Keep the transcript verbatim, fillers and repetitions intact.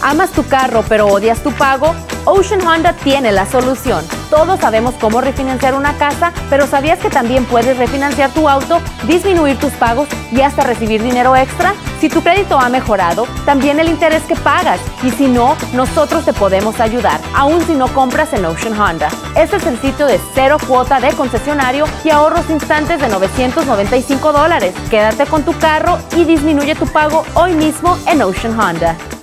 ¿Amas tu carro pero odias tu pago? Ocean Honda tiene la solución. Todos sabemos cómo refinanciar una casa, pero ¿sabías que también puedes refinanciar tu auto, disminuir tus pagos y hasta recibir dinero extra? Si tu crédito ha mejorado, también el interés que pagas. Y si no, nosotros te podemos ayudar, aun si no compras en Ocean Honda. Este es el sitio de cero cuota de concesionario y ahorros instantes de novecientos noventa y cinco dólares. Quédate con tu carro y disminuye tu pago hoy mismo en Ocean Honda.